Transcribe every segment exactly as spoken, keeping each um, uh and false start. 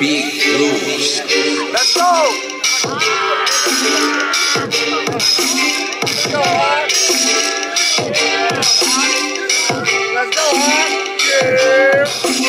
Big blues. Let's go! Let's go, Hart. Let's go, Hart. Yeah.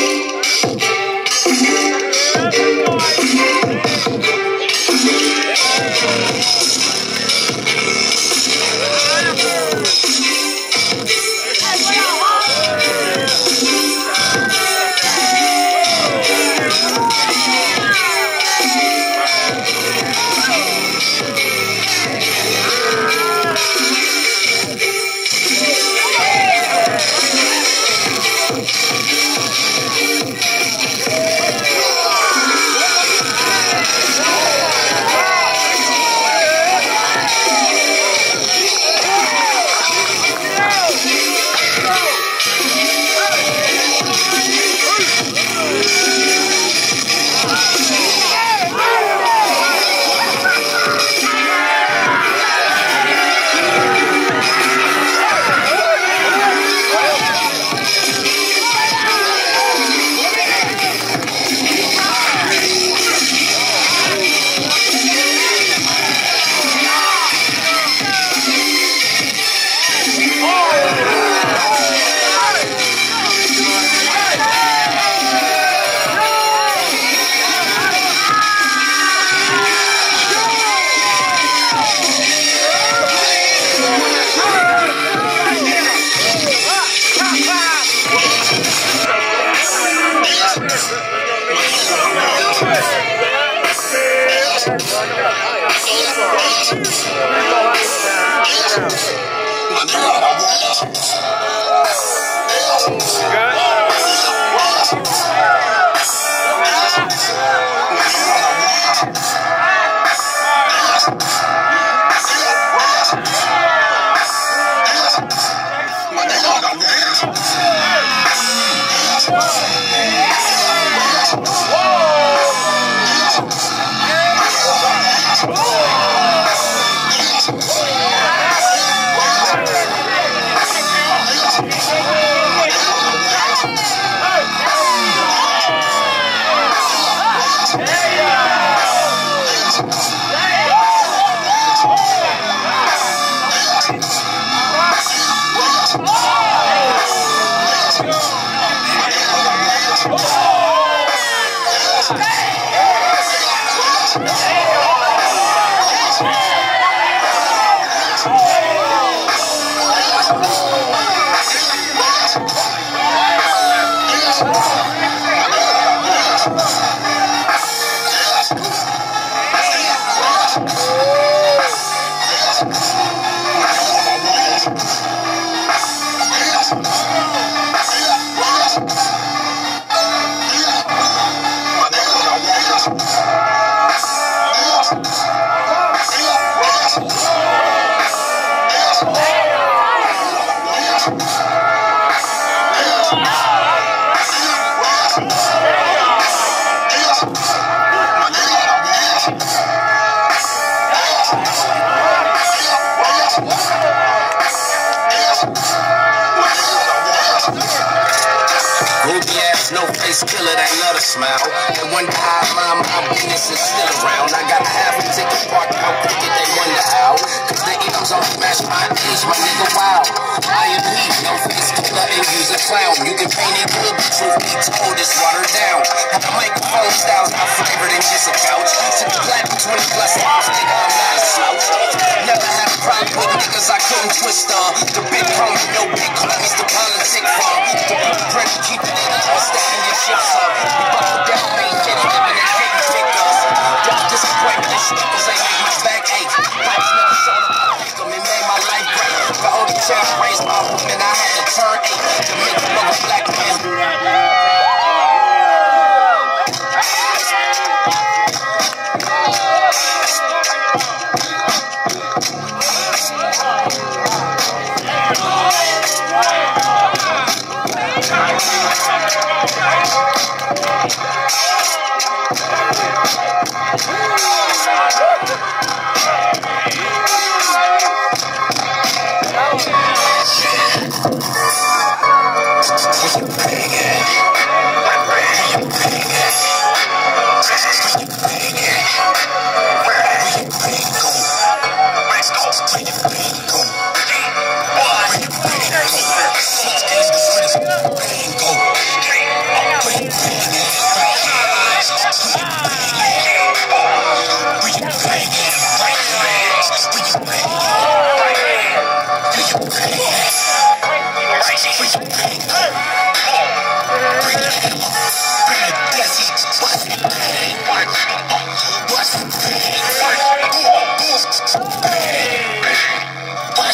Killer that love to smile. And one time my my business is still around. I got half a ticket parked out cricket, they wonder how. Cause the M's on smash my age, my nigga wow. I am he, no face killer and use a clown. You can paint it good, but truth be told, it's watered down. Have the microphone styles not flavored in just a couch. Took the black between plus house, nigga, I'm not a slouch. Never had a problem with niggas I couldn't twist on. The big homie, no big homies to politic from. The blueprint, keep it in the stacking your ships up. We buckle down, ain't getting living and hating pick us. Y'all disappointment, these snippers ain't make my back ache. Pipes never showed up, I pick them, it made my life great. The only child raised my woman, I had to turn eight to make a little black man do that.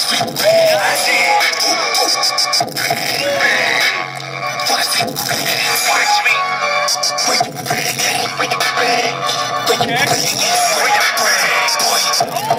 Watch me.